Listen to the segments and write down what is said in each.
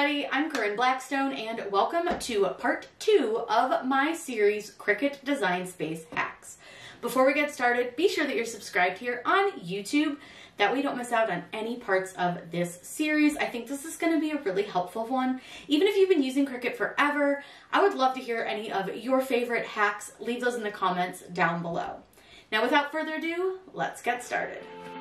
everybody, I'm Corinne Blackstone and welcome to part 2 of my series Cricut Design Space Hacks. Before we get started, be sure that you're subscribed here on YouTube. That way you don't miss out on any parts of this series. I think this is going to be a really helpful one. Even if you've been using Cricut forever, I would love to hear any of your favorite hacks. Leave those in the comments down below. Now without further ado, let's get started.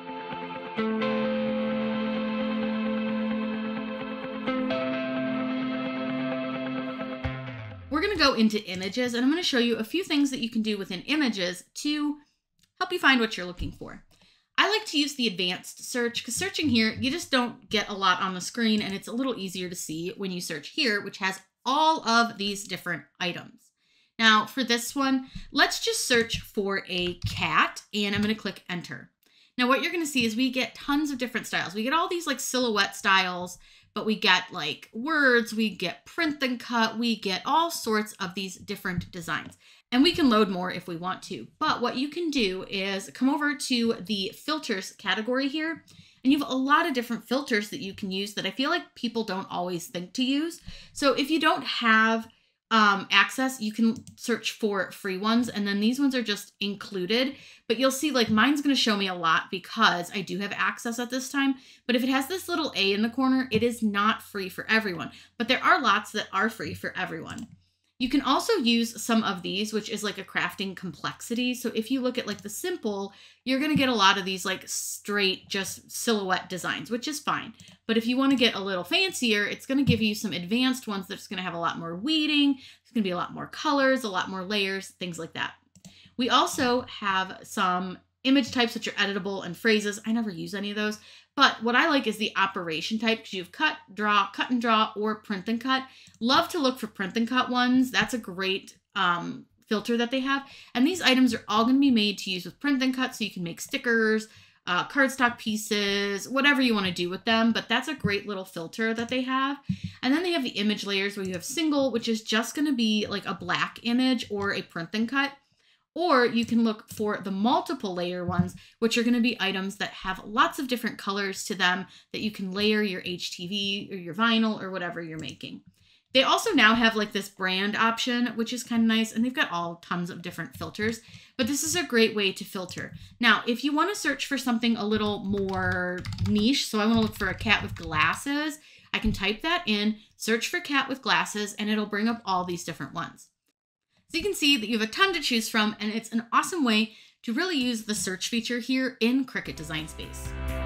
We're going to go into images and I'm going to show you a few things that you can do within images to help you find what you're looking for. I like to use the advanced search because searching here, you just don't get a lot on the screen and it's a little easier to see when you search here, which has all of these different items. Now for this one, let's just search for a cat and I'm going to click enter. Now what you're going to see is we get tons of different styles. We get all these like silhouette styles, but we get like words, we get print and cut, we get all sorts of these different designs. And we can load more if we want to. But what you can do is come over to the filters category here, and you have a lot of different filters that you can use that I feel like people don't always think to use. So if you don't have access, you can search for free ones, and then these ones are just included. But you'll see like mine's going to show me a lot because I do have access at this time. But if it has this little A in the corner, it is not free for everyone. But there are lots that are free for everyone. You can also use some of these, which is like a crafting complexity. So if you look at like the simple, you're going to get a lot of these like straight just silhouette designs, which is fine. But if you want to get a little fancier, it's going to give you some advanced ones that's going to have a lot more weeding. It's going to be a lot more colors, a lot more layers, things like that. We also have some image types which are editable and phrases. I never use any of those. But what I like is the operation type because you have cut and draw, or print and cut. Love to look for print and cut ones. That's a great filter that they have. And these items are all going to be made to use with print and cut, so you can make stickers, cardstock pieces, whatever you want to do with them. But that's a great little filter that they have. And then they have the image layers where you have single, which is just going to be like a black image or a print and cut. Or you can look for the multiple layer ones, which are going to be items that have lots of different colors to them that you can layer your HTV or your vinyl or whatever you're making. They also now have like this brand option, which is kind of nice. And they've got all tons of different filters, but this is a great way to filter. Now, if you want to search for something a little more niche, so I want to look for a cat with glasses, I can type that in, search for cat with glasses, and it'll bring up all these different ones. So you can see that you have a ton to choose from, and it's an awesome way to really use the search feature here in Cricut Design Space.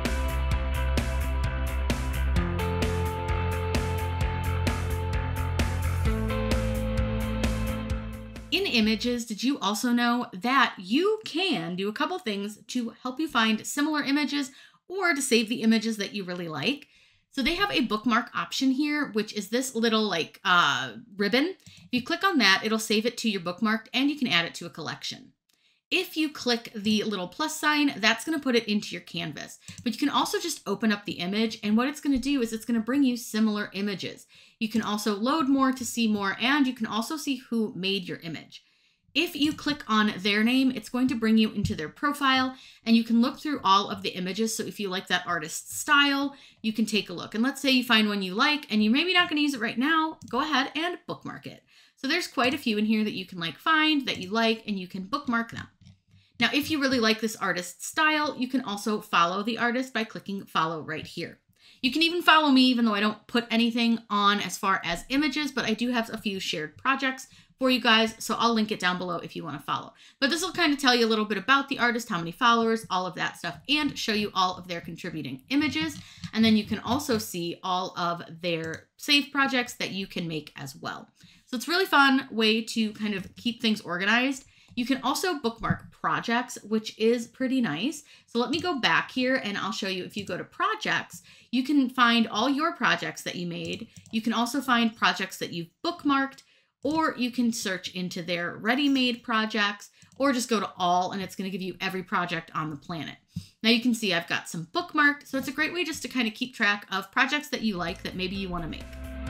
In images, did you also know that you can do a couple things to help you find similar images or to save the images that you really like? So they have a bookmark option here, which is this little like ribbon. If you click on that, it'll save it to your bookmark and you can add it to a collection. If you click the little plus sign, that's going to put it into your canvas. But you can also just open up the image, and what it's going to do is it's going to bring you similar images. You can also load more to see more, and you can also see who made your image. If you click on their name, it's going to bring you into their profile, and you can look through all of the images. So if you like that artist's style, you can take a look. And let's say you find one you like and you're maybe not going to use it right now, go ahead and bookmark it. So there's quite a few in here that you can find that you like, and you can bookmark them. Now, if you really like this artist's style, you can also follow the artist by clicking follow right here. You can even follow me, even though I don't put anything on as far as images, but I do have a few shared projects for you guys, so I'll link it down below if you want to follow. But this will kind of tell you a little bit about the artist, how many followers, all of that stuff, and show you all of their contributing images. And then you can also see all of their saved projects that you can make as well. So it's a really fun way to kind of keep things organized. You can also bookmark projects, which is pretty nice. So let me go back here and I'll show you. If you go to projects, you can find all your projects that you made. You can also find projects that you've bookmarked, or you can search into their ready-made projects, or just go to all, and it's going to give you every project on the planet. Now you can see I've got some bookmarked, so it's a great way just to kind of keep track of projects that you like that maybe you want to make.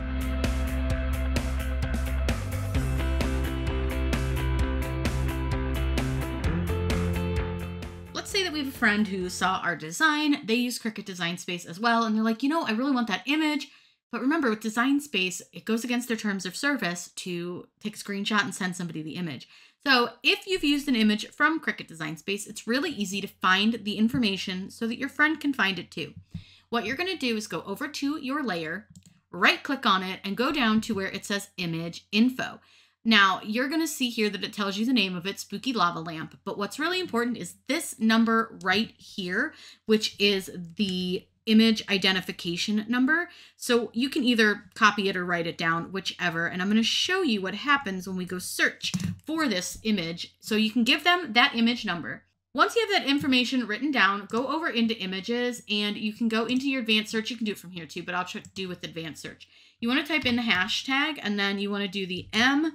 Let's say that we have a friend who saw our design. They use Cricut Design Space as well, and they're like, you know, I really want that image, But remember, with Design Space, it goes against their terms of service to take a screenshot and send somebody the image. So if you've used an image from Cricut Design Space, it's really easy to find the information so that your friend can find it too. What you're going to do is go over to your layer, right-click on it, and go down to where it says Image Info. Now, you're going to see here that it tells you the name of it, Spooky Lava Lamp. But what's really important is this number right here, which is the image identification number. So you can either copy it or write it down, whichever. And I'm going to show you what happens when we go search for this image. So you can give them that image number. Once you have that information written down, go over into images and you can go into your advanced search. You can do it from here too, but I'll try to do with advanced search. You want to type in the hashtag and then you want to do the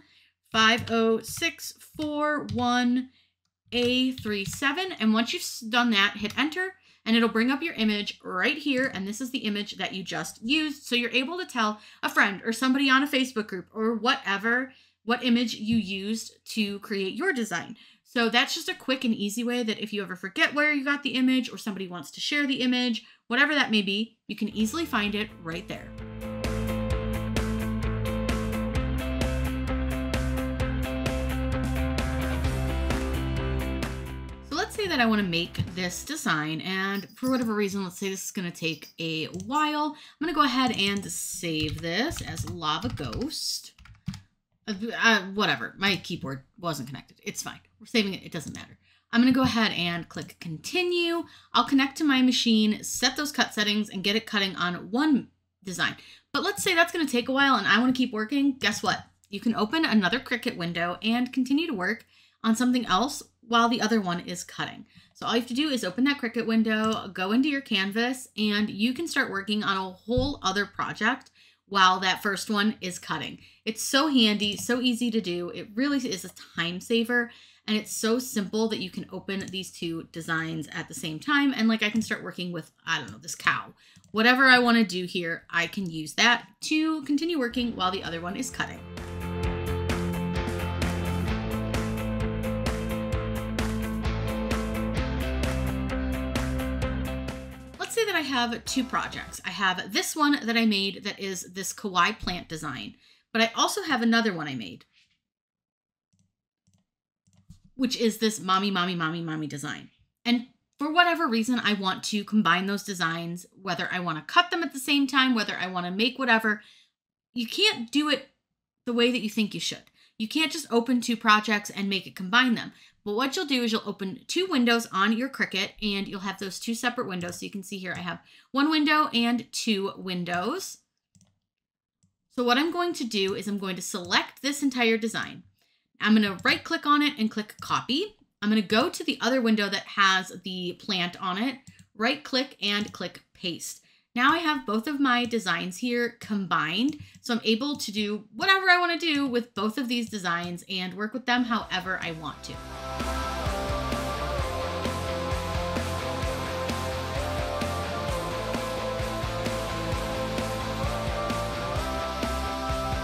M50641A37. And once you've done that, hit enter and it'll bring up your image right here. And this is the image that you just used. So you're able to tell a friend or somebody on a Facebook group or whatever, what image you used to create your design. So that's just a quick and easy way that if you ever forget where you got the image or somebody wants to share the image, whatever that may be, you can easily find it right there. So let's say that I want to make this design, and for whatever reason, let's say this is going to take a while. I'm going to go ahead and save this as Lava Ghost. Whatever, my keyboard wasn't connected. It's fine. We're saving it. It doesn't matter. I'm going to go ahead and click continue. I'll connect to my machine, set those cut settings and get it cutting on one design. But let's say that's going to take a while and I want to keep working. Guess what? You can open another Cricut window and continue to work on something else while the other one is cutting. So all you have to do is open that Cricut window, go into your canvas, and you can start working on a whole other project while that first one is cutting. It's so handy, so easy to do. It really is a time saver, and it's so simple that you can open these two designs at the same time. And like I can start working with, I don't know, this cow. Whatever I want to do here, I can use that to continue working while the other one is cutting. Let's say that I have two projects. I have this one that I made that is this kawaii plant design, but I also have another one I made, which is this mommy design. And for whatever reason, I want to combine those designs, whether I want to cut them at the same time, whether I want to make whatever. You can't do it the way that you think you should. You can't just open two projects and make it combine them. But what you'll do is you'll open two windows on your Cricut and you'll have those two separate windows. So you can see here I have one window and two windows. So what I'm going to do is I'm going to select this entire design. I'm going to right click on it and click copy. I'm going to go to the other window that has the plant on it, right click and click paste. Now I have both of my designs here combined, so I'm able to do whatever I want to do with both of these designs and work with them however I want to.